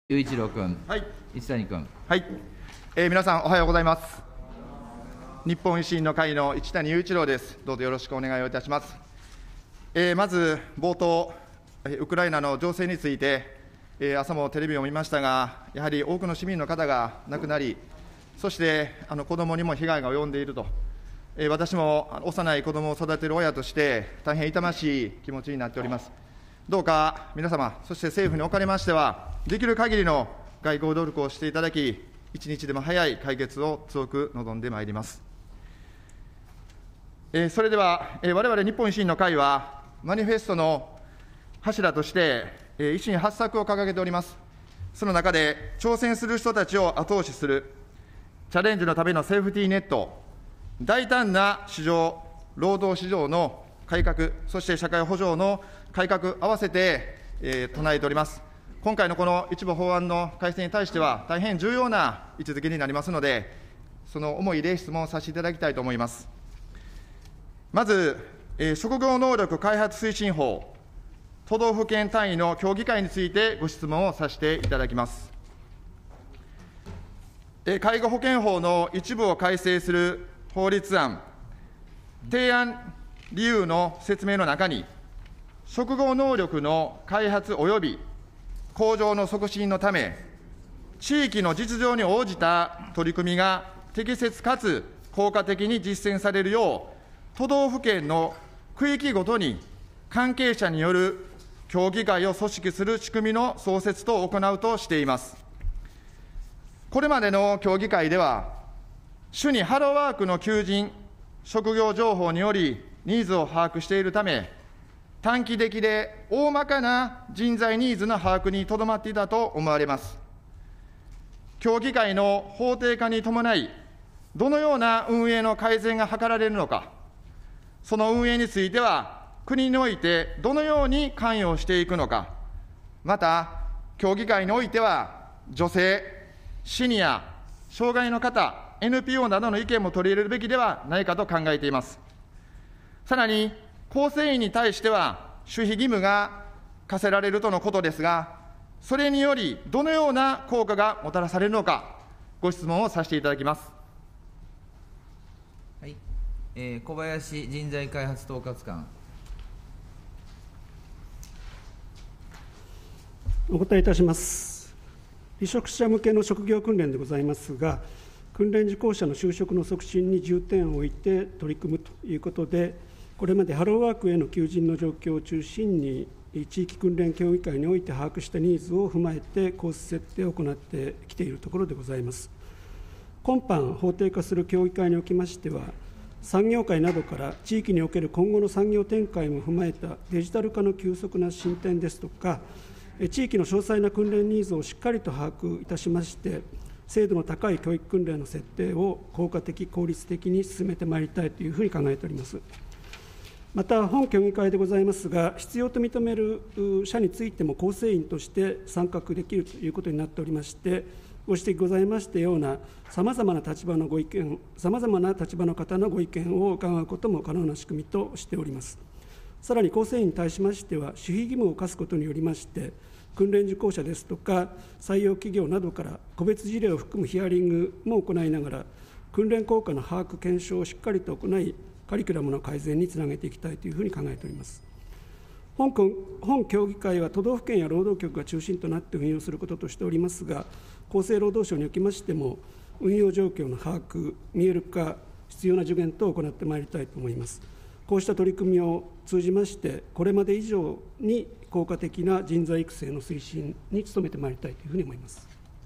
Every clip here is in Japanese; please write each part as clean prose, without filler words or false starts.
雄一郎君、 はい、 一谷君。 はい、皆さん、おはようございます。日本維新の会の一谷雄一郎です。どうぞよろしくお願いをいたします。まず冒頭、ウクライナの情勢について、朝もテレビを見ましたが、やはり多くの市民の方が亡くなり、そして子どもにも被害が及んでいると、私も幼い子どもを育てる親として、大変痛ましい気持ちになっております。どうか皆様、そして政府におかれましては、できる限りの外交努力をしていただき、一日でも早い解決を強く望んでまいります。それでは、我々日本維新の会は、マニフェストの柱として、維新8策を掲げております。その中で、挑戦する人たちを後押しする、チャレンジのためのセーフティーネット、大胆な市場、労働市場の改革、そして社会保障の改革、合わせて、唱えております。今回のこの一部法案の改正に対しては、大変重要な位置づけになりますので、その思いで質問をさせていただきたいと思います。まず、職業能力開発推進法、都道府県単位の協議会についてご質問をさせていただきます。介護保険法の一部を改正する法律案、提案理由の説明の中に、職業能力の開発及び向上の促進のため、地域の実情に応じた取り組みが適切かつ効果的に実践されるよう、都道府県の区域ごとに関係者による協議会を組織する仕組みの創設等を行うとしています。これまでの協議会では、主にハローワークの求人、職業情報によりニーズを把握しているため、短期的で大まかな人材ニーズの把握にとどまっていたと思われます。協議会の法定化に伴い、どのような運営の改善が図られるのか、その運営については、国においてどのように関与していくのか、また、協議会においては、女性、シニア、障害の方、NPO などの意見も取り入れるべきではないかと考えています。さらに、構成員に対しては、守秘義務が課せられるとのことですが、それにより、どのような効果がもたらされるのか、ご質問をさせていただきます。 はい、小林人材開発統括官。 お答えいたします。離職者向けの職業訓練でございますが、訓練受講者の就職の促進に重点を置いて取り組むということで、これまでハローワークへの求人の状況を中心に、地域訓練協議会において把握したニーズを踏まえてコース設定を行ってきているところでございます。今般、法定化する協議会におきましては、産業界などから地域における今後の産業展開も踏まえたデジタル化の急速な進展ですとか、地域の詳細な訓練ニーズをしっかりと把握いたしまして、精度の高い教育訓練の設定を効果的、効率的に進めてまいりたいというふうに考えております。また、本協議会でございますが、必要と認める者についても構成員として参画できるということになっておりまして、ご指摘ございましたような、さまざまな立場のご意見、さまざまな立場の方のご意見を伺うことも可能な仕組みとしております。さらに構成員に対しましては、守秘義務を課すことによりまして、訓練受講者ですとか、採用企業などから個別事例を含むヒアリングも行いながら、訓練効果の把握、検証をしっかりと行い、カリキュラムの改善につなげていきたいというふうに考えております。本協議会は都道府県や労働局が中心となって運用することとしておりますが、厚生労働省におきましても、運用状況の把握、見える化、必要な助言等を行ってまいりたいと思います。こうした取り組みを通じまして、これまで以上に効果的な人材育成の推進に努めてまいりたいというふうに思います。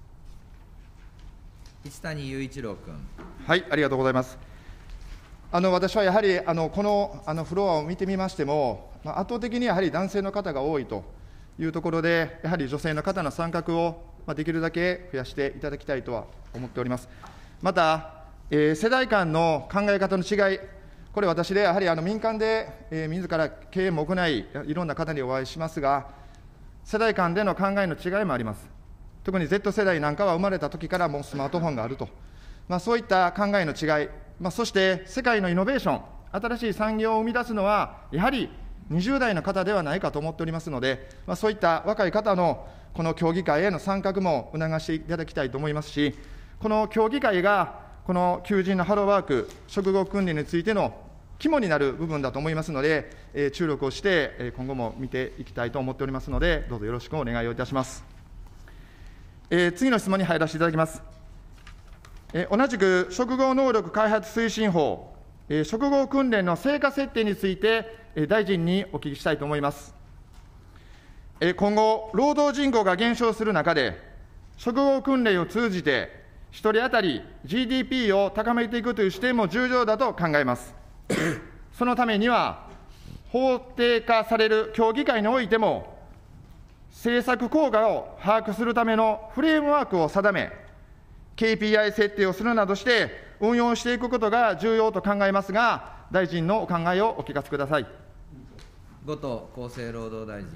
一谷雄一郎君。 はい、ありがとうございます。私はやはりこのフロアを見てみましても、圧倒的にやはり男性の方が多いというところで、やはり女性の方の参画をできるだけ増やしていただきたいとは思っております。また、世代間の考え方の違い、これ、私でやはり民間で自ら経営も行い、いろんな方にお会いしますが、世代間での考えの違いもあります。特に Z 世代なんかは生まれたときからもうスマートフォンがあると、そういった考えの違い、そして世界のイノベーション、新しい産業を生み出すのは、やはり20代の方ではないかと思っておりますので、そういった若い方のこの協議会への参画も促していただきたいと思いますし、この協議会が、この求人のハローワーク、職業訓練についての肝になる部分だと思いますので、注力をして、今後も見ていきたいと思っておりますので、どうぞよろしくお願いをいたします。次の質問に入らせていただきます。同じく職業能力開発推進法、職業訓練の成果設定について、大臣にお聞きしたいと思います。今後、労働人口が減少する中で、職業訓練を通じて、1人当たり GDP を高めていくという視点も重要だと考えます。そのためには、法定化される協議会においても、政策効果を把握するためのフレームワークを定め、KPI 設定をするなどして、運用していくことが重要と考えますが、大臣のお考えをお聞かせください。 後藤厚生労働大臣。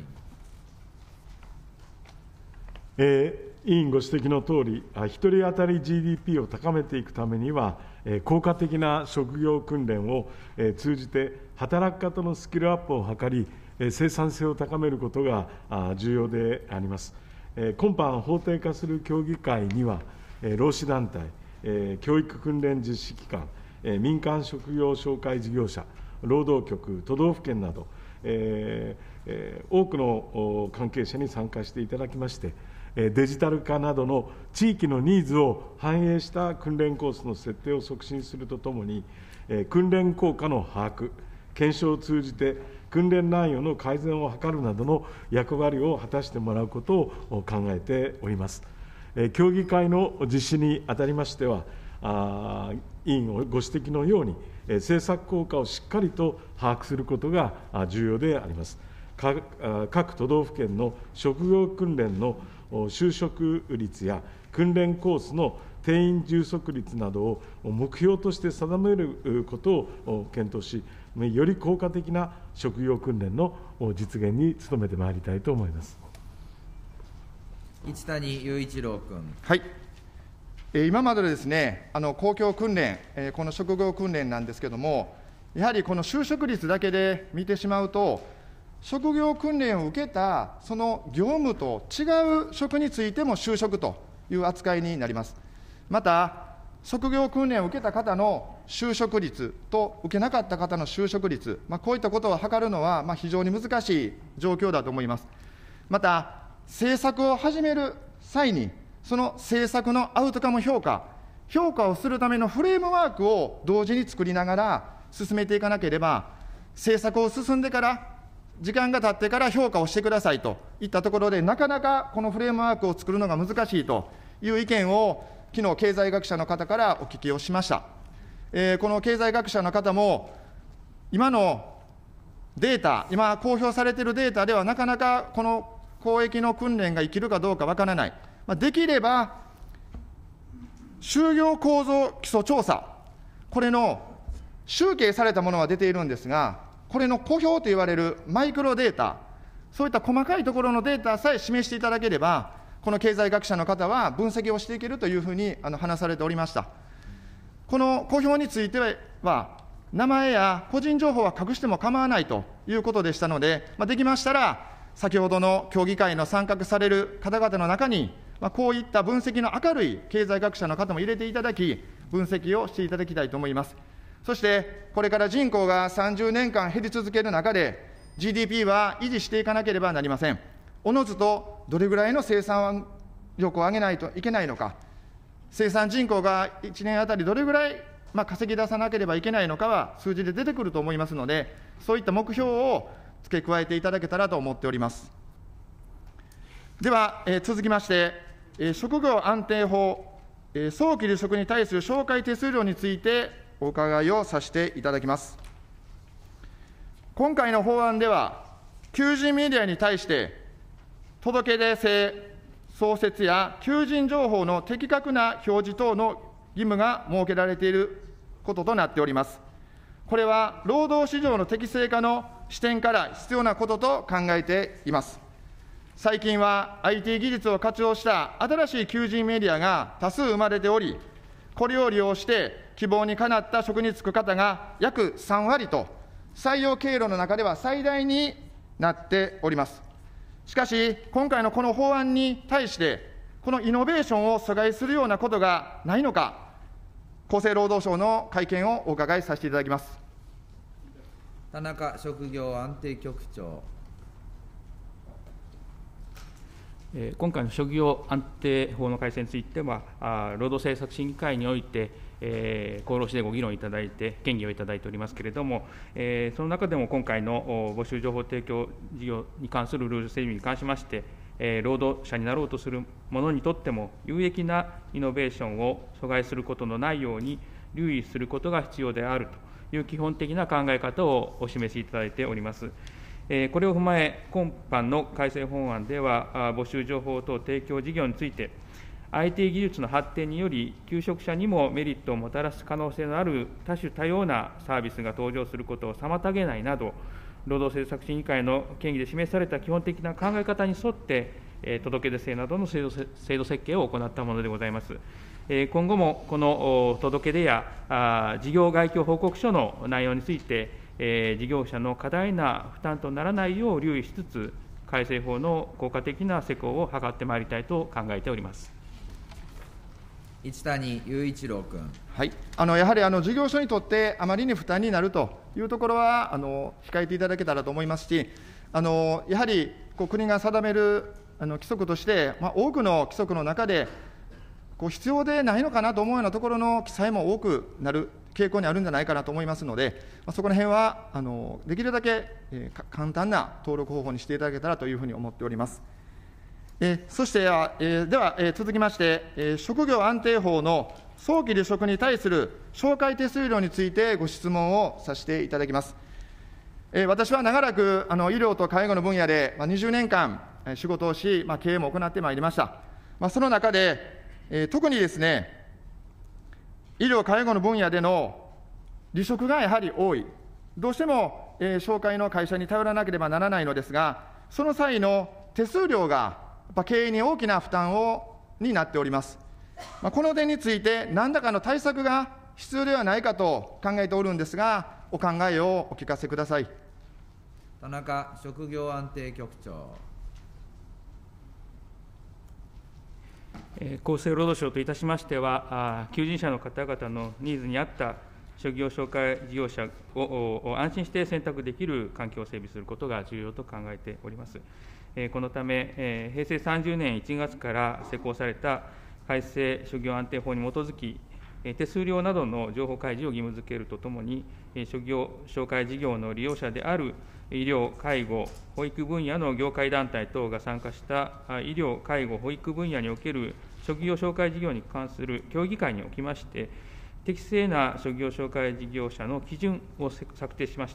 委員ご指摘のとおり、1人当たり GDP を高めていくためには、効果的な職業訓練を通じて、働き方のスキルアップを図り、生産性を高めることが重要であります。今般、法定化する協議会には、労使団体、教育訓練実施機関、民間職業紹介事業者、労働局、都道府県など、多くの関係者に参加していただきまして、デジタル化などの地域のニーズを反映した訓練コースの設定を促進するとともに、訓練効果の把握、検証を通じて訓練内容の改善を図るなどの役割を果たしてもらうことを考えております。協議会の実施にあたりましては、委員ご指摘のように、政策効果をしっかりと把握することが重要であります。各都道府県の職業訓練の就職率や訓練コースの定員充足率などを目標として定めることを検討し、より効果的な職業訓練の実現に努めてまいりたいと思います。 一谷勇一郎君。 はい。今までですね、公共訓練、この職業訓練なんですけれども、やはりこの就職率だけで見てしまうと、職業訓練を受けたその業務と違う職についても就職という扱いになります。また、職業訓練を受けた方の就職率と受けなかった方の就職率、こういったことを測るのは非常に難しい状況だと思います。また、政策を始める際に、その政策のアウトカム評価をするためのフレームワークを同時に作りながら進めていかなければ、政策を進んでから、時間が経ってから評価をしてくださいといったところで、なかなかこのフレームワークを作るのが難しいという意見を、昨日経済学者の方からお聞きをしました。この経済学者の方も、今のデータ、今公表されているデータでは、なかなかこの公益の訓練が生きるかどうかわからない。できれば、就業構造基礎調査、これの集計されたものは出ているんですが、これの小表と言われるマイクロデータ、そういった細かいところのデータさえ示していただければ、この経済学者の方は分析をしていけるというふうに話されておりました。この小表については、名前や個人情報は隠しても構わないということでしたので、できましたら、先ほどの協議会の参画される方々の中に、こういった分析の明るい経済学者の方も入れていただき、分析をしていただきたいと思います。そして、これから人口が30年間減り続ける中で、GDP は維持していかなければなりません。おのずとどれぐらいの生産力を上げないといけないのか、生産人口が1年あたりどれぐらい稼ぎ出さなければいけないのかは数字で出てくると思いますので、そういった目標を付け加えていただけたらと思っております。では、続きまして、職業安定法、早期離職に対する紹介手数料についてお伺いをさせていただきます。今回の法案では、求人メディアに対して、届出制創設や求人情報の的確な表示等の義務が設けられていることとなっております。これは労働市場の適正化の視点から必要なことと考えています。最近は IT 技術を活用した新しい求人メディアが多数生まれており、これを利用して希望にかなった職に就く方が約3割と、採用経路の中では最大になっております。 しかし、今回のこの法案に対して、このイノベーションを阻害するようなことがないのか、厚生労働省の会見をお伺いさせていただきます。 田中職業安定局長。 今回の職業安定法の改正については、労働政策審議会において、厚労省でご議論いただいて、建議をいただいておりますけれども、その中でも今回の募集情報提供事業に関するルール整備に関しまして、労働者になろうとする者にとっても、有益なイノベーションを阻害することのないように留意することが必要であるという基本的な考え方をお示しいただいております。これを踏まえ、今般の改正法案では、募集情報等提供事業について、IT 技術の発展により、求職者にもメリットをもたらす可能性のある多種多様なサービスが登場することを妨げないなど、労働政策審議会の建議で示された基本的な考え方に沿って、届出制などの制度設計を行ったものでございます。今後もこの届け出や事業概況報告書の内容について、事業者の過大な負担とならないよう留意しつつ、改正法の効果的な施行を図ってまいりたいと考えております。 一谷勇一郎君。 はい、やはり事業所にとってあまりに負担になるというところは控えていただけたらと思いますし、やはり国が定める規則として、多くの規則の中で必要でないのかなと思うようなところの記載も多くなる傾向にあるんじゃないかなと思いますので、そこら辺はできるだけ簡単な登録方法にしていただけたらというふうに思っております。そして、では続きまして、職業安定法の早期離職に対する紹介手数料についてご質問をさせていただきます。私は長らく医療と介護の分野で20年間仕事をし、経営も行ってまいりました。その中で、特にですね、医療・介護の分野での離職がやはり多い、どうしても、紹介の会社に頼らなければならないのですが、その際の手数料が経営に大きな負担になっております。この点について、何らかの対策が必要ではないかと考えておるんですが、お考えをお聞かせください。 田中職業安定局長。 厚生労働省といたしましては、求人者の方々のニーズに合った職業紹介事業者を安心して選択できる環境を整備することが重要と考えております。このため、平成30年1月から施行された改正職業安定法に基づき、手数料などの情報開示を義務付けるとともに、職業紹介事業の利用者である医療・介護・保育分野の業界団体等が参加した医療・介護・保育分野における職業紹介事業に関する協議会におきまして、適正な職業紹介事業者の基準を策定しまして、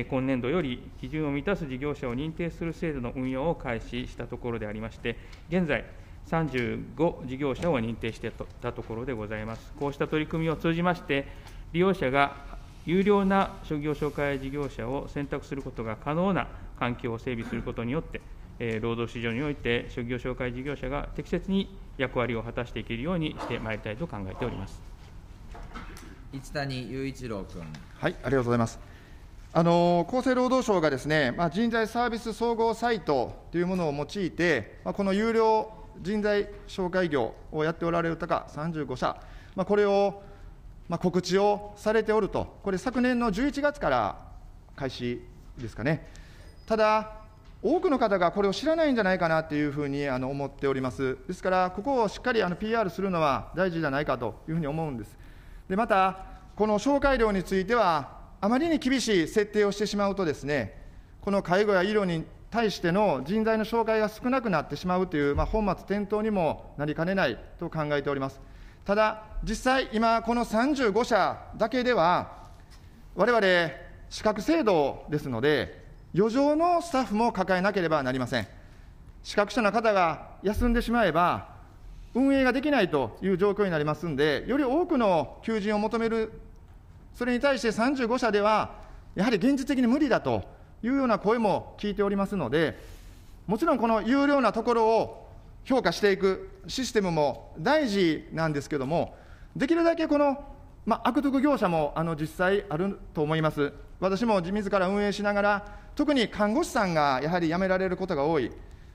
今年度より基準を満たす事業者を認定する制度の運用を開始したところでありまして、現在、35事業者を認定していたところでございます。こうした取り組みを通じまして、利用者が有料な職業紹介事業者を選択することが可能な環境を整備することによって、労働市場において職業紹介事業者が適切に役割を果たしていけるようにしてまいりたいと考えております。 一谷勇一郎君。 はい、ありがとうございます。厚生労働省がですね、人材サービス総合サイトというものを用いて、この有料人材紹介業をやっておられる方35社、これを告知をされておると、これ、昨年の11月から開始ですかね。ただ、多くの方がこれを知らないんじゃないかなというふうに思っております。ですから、ここをしっかりPR するのは大事じゃないかというふうに思うんです。で、また、この紹介料については、あまりに厳しい設定をしてしまうとですね、この介護や医療に対しての人材の紹介が少なくなってしまうという、本末転倒にもなりかねないと考えております。ただ、実際、今、この35社だけでは、我々、資格制度ですので、余剰のスタッフも抱えなければなりません。資格者の方が休んでしまえば、運営ができないという状況になりますんで、より多くの求人を求める、それに対して35社では、やはり現実的に無理だというような声も聞いておりますので、もちろんこの有料なところを評価していくシステムも大事なんですけれども、できるだけこの、悪徳業者も実際あると思います。私も自ら運営しながら、特に看護師さんがやはり辞められることが多い、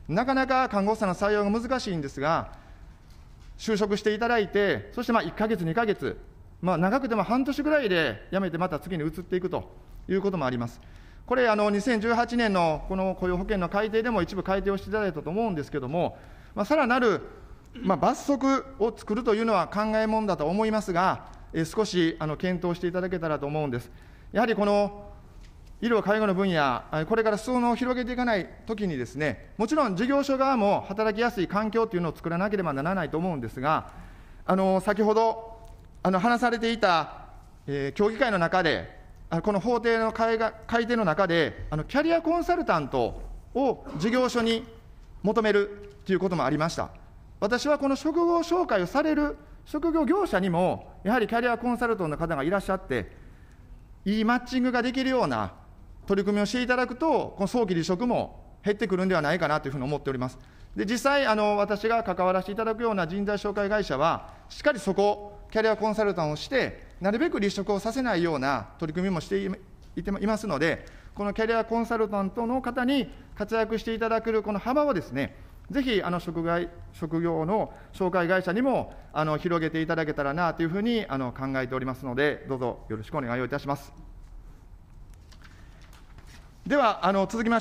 なかなか看護師さんの採用が難しいんですが、就職していただいて、そして1ヶ月、2ヶ月、長くても半年ぐらいで辞めて、また次に移っていくということもあります。これ、2018年のこの雇用保険の改定でも一部改定をしていただいたと思うんですけれども、さらなる罰則を作るというのは考えもんだと思いますが、少し検討していただけたらと思うんです。やはりこの医療・介護の分野、これから裾野を広げていかないときにですね、もちろん事業所側も働きやすい環境というのを作らなければならないと思うんですが、先ほど話されていた、協議会の中で、この法定の改定の中で、キャリアコンサルタントを事業所に求めるということもありました。私はこの職業紹介をされる職業業者にも、やはりキャリアコンサルタントの方がいらっしゃって、いいマッチングができるような取り組みをしていただくと、この早期離職も減ってくるんではないかなというふうに思っております。で、実際、私が関わらせていただくような人材紹介会社は、しっかりそこ、キャリアコンサルタントをして、なるべく離職をさせないような取り組みもしていますので、このキャリアコンサルタントの方に活躍していただけるこの幅をですね、ぜひ職業の紹介会社にも広げていただけたらなというふうに考えておりますので、どうぞよろしくお願いをいたします。では続きまして、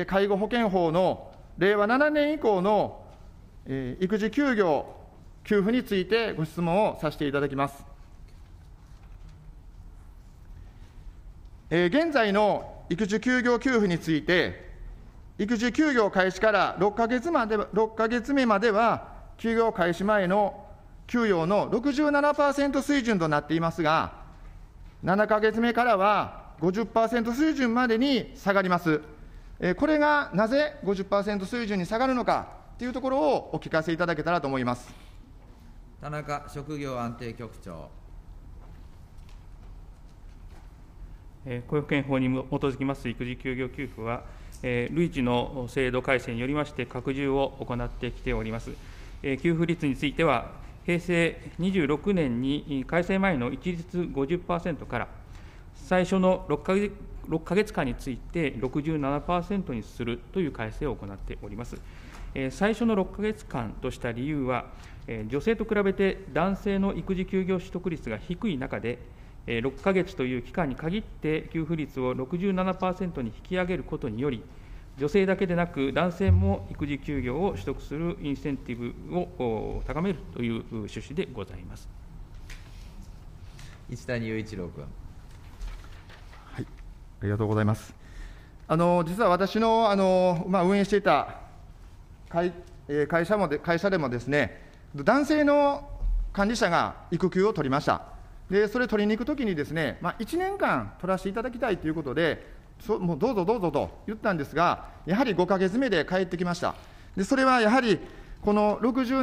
介護保険法の令和7年以降の育児休業給付についてご質問をさせていただきます。現在の育児休業給付について、育児休業開始から6ヶ月目までは、休業開始前の給与の 67% 水準となっていますが、7ヶ月目からは 50% 水準までに下がります。これがなぜ 50% 水準に下がるのかというところをお聞かせいただけたらと思います。 田中職業安定局長。 雇用保険法に基づきます育児休業給付は、累次の制度改正によりまして拡充を行ってきております。給付率については、平成26年に改正前の一律 50% から、最初の6ヶ月間について 67% にするという改正を行っております。最初の6ヶ月間とした理由は、女性と比べて男性の育児休業取得率が低い中で、6ヶ月という期間に限って給付率を 67% に引き上げることにより、女性だけでなく男性も育児休業を取得するインセンティブを高めるという趣旨でございます。 一谷勇一郎君。 はい、ありがとうございます。実は私の運営していた会社でもですね、男性の管理者が育休を取りました。で、それ取りに行くときにですね、1年間取らせていただきたいということで、もうどうぞどうぞと言ったんですが、やはり5ヶ月目で帰ってきました。で、それはやはり、この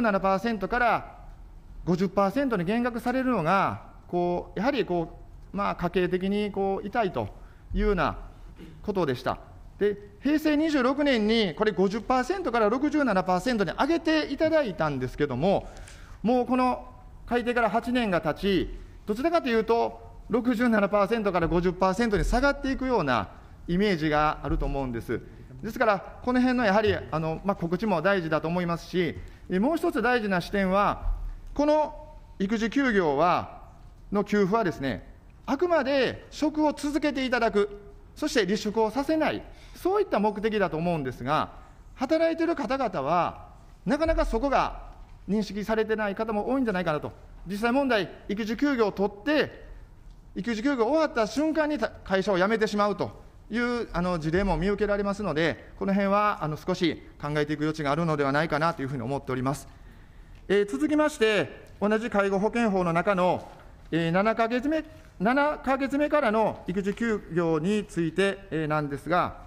67% から50% に減額されるのが、やはり家計的に痛いというようなことでした。で、平成26年にこれ 50% から 67% に上げていただいたんですけども、もうこの改定から8年が経ち、どちらかというと、67% から 50% に下がっていくようなイメージがあると思うんです。ですから、この辺のやはり告知も大事だと思いますし、もう一つ大事な視点は、この育児休業の給付はですね、あくまで職を続けていただく、そして離職をさせない、そういった目的だと思うんですが、働いている方々は、なかなかそこが認識されてない方も多いんじゃないかなと。実際問題、育児休業を取って、育児休業終わった瞬間に会社を辞めてしまうという事例も見受けられますので、この辺は少し考えていく余地があるのではないかなというふうに思っております。続きまして、同じ介護保険法の中の7ヶ月目からの育児休業についてなんですが、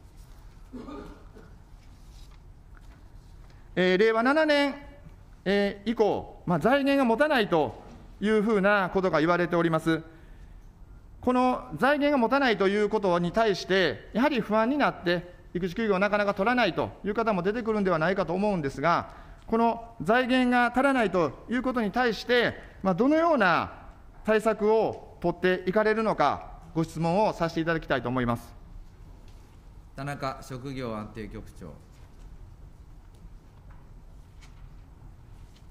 令和7年以降、財源が持たないというふうなことが言われております。この財源が持たないということに対して、やはり不安になって、育児休業をなかなか取らないという方も出てくるんではないかと思うんですが、この財源が足らないということに対して、どのような対策を取っていかれるのか、ご質問をさせていただきたいと思います。 田中職業安定局長。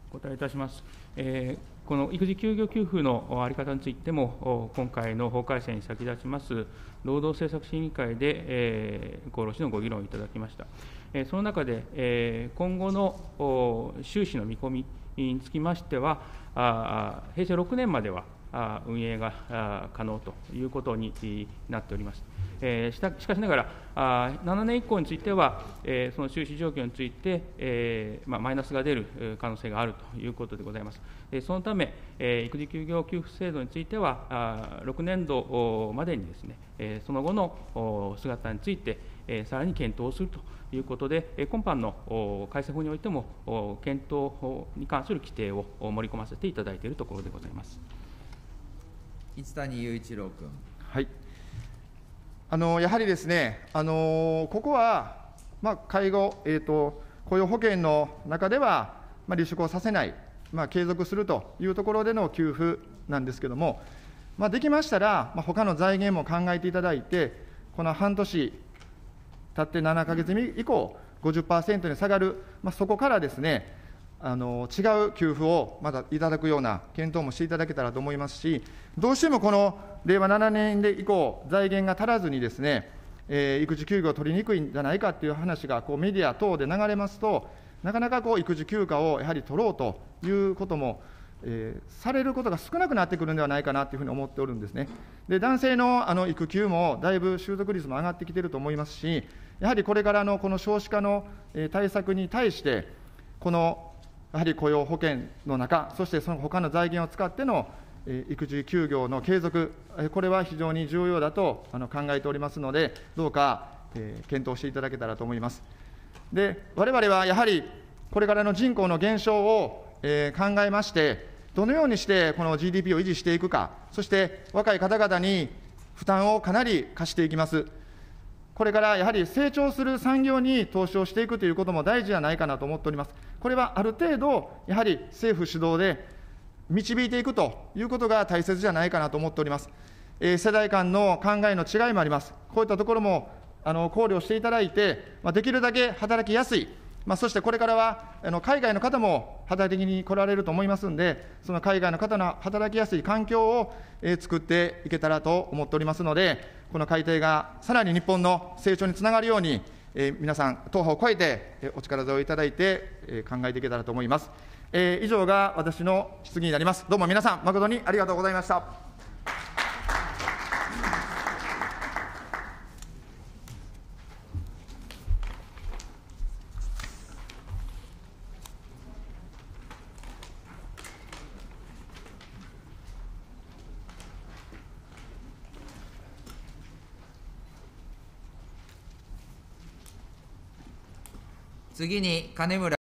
お答えいたします。この育児休業給付の在り方についても、今回の法改正に先立ちます労働政策審議会で厚労省のご議論をいただきました。その中で、今後の収支の見込みにつきましては、平成6年までは運営が可能ということになっております。しかしながら、7年以降については、その収支状況について、マイナスが出る可能性があるということでございます。そのため、育児休業給付制度については、6年度までにですね、その後の姿について、さらに検討するということで、今般の改正法においても、検討に関する規定を盛り込ませていただいているところでございます。 一谷勇一郎君。 はい、やはりですね、ここは、介護、雇用保険の中では、離職をさせない、継続するというところでの給付なんですけれども、できましたら、他の財源も考えていただいて、この半年経って7か月以降、50% に下がる、そこからですね、違う給付をまだいただくような検討もしていただけたらと思いますし、どうしてもこの令和7年以降、財源が足らずにですね、育児休業を取りにくいんじゃないかという話がメディア等で流れますと、なかなか育児休暇をやはり取ろうということも、されることが少なくなってくるんではないかなというふうに思っておるんですね。で、男性の育休もだいぶ習得率も上がってきていると思いますし、やはりこれからのこの少子化の対策に対して、このやはり雇用保険の中、そしてその他の財源を使っての育児休業の継続、これは非常に重要だと考えておりますので、どうか検討していただけたらと思います。で、我々はやはりこれからの人口の減少を考えまして、どのようにしてこの GDP を維持していくか、そして若い方々に負担をかなり課していきます。これからやはり成長する産業に投資をしていくということも大事じゃないかなと思っております。これはある程度、やはり政府主導で導いていくということが大切じゃないかなと思っております。世代間の考えの違いもあります。こういったところも考慮していただいて、できるだけ働きやすい、そしてこれからは海外の方も働きに来られると思いますんで、その海外の方の働きやすい環境を作っていけたらと思っておりますので、この改定がさらに日本の成長につながるように、皆さん、党派を超えてお力添えをいただいて考えていけたらと思います。以上が私の質疑になります。どうも皆さん、誠にありがとうございました。 次に金村